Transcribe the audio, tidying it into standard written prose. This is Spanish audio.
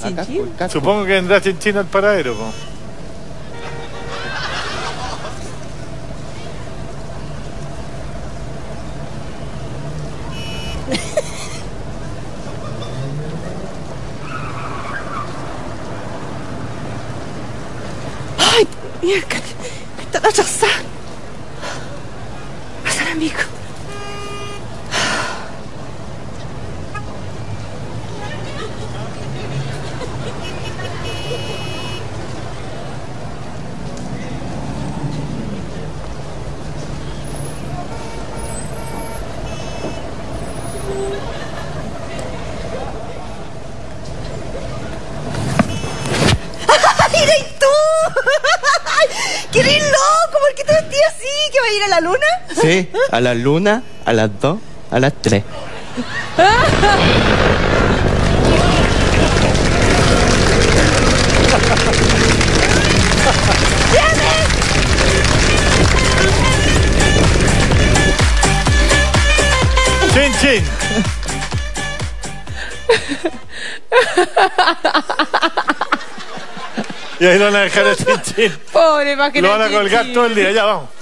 Chinchín? Supongo que vendrá Chinchín al paradero, po. Ay, mierda, están atrasadas. Pasan, amigo. ¡Mira y tú! ¡Qué eres loco! ¿Por qué te vestís así? ¿Que va a ir a la luna? Sí, a la luna, a las 2, a las 3. ¡Chin! Y ahí lo van a dejar a Chinchín. Pobre, más que Lo van a colgar todo el día. Ya, vamos.